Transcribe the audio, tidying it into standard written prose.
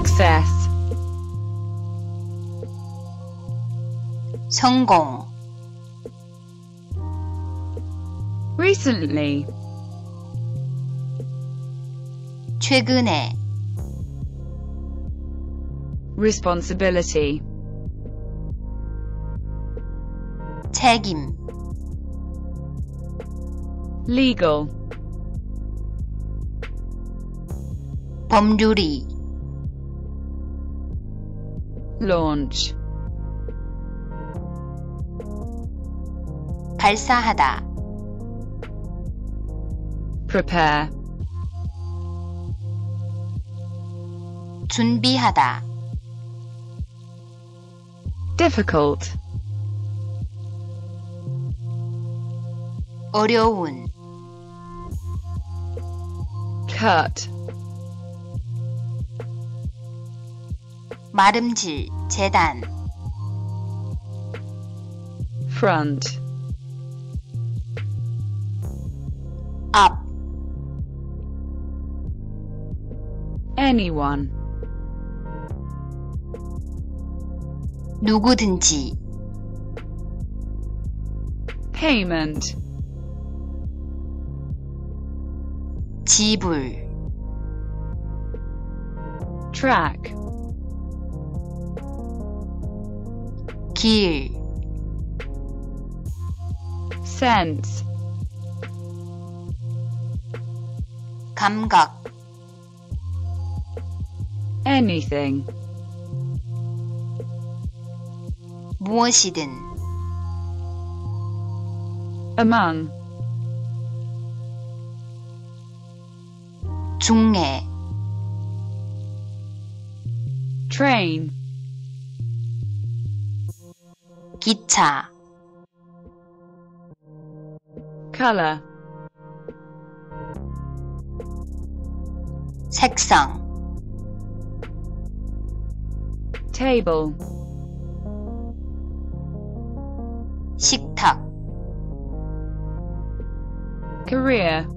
success, 성공, recently, 최근에, responsibility, 책임, legal, 법률이, launch, 발사하다, prepare, 준비하다, difficult, 어려운, cut, 마름질, 재단, front, 앞, anyone, 누구든지, payment, 지불, track, 길, sense, 감각, anything, 무엇이든, among, 중에, train, 기차, color, 색상, table, 식탁, career,